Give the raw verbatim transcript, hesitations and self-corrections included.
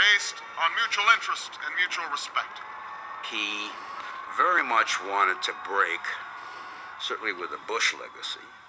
based on mutual interest and mutual respect. He very much wanted to break, certainly with the Bush legacy,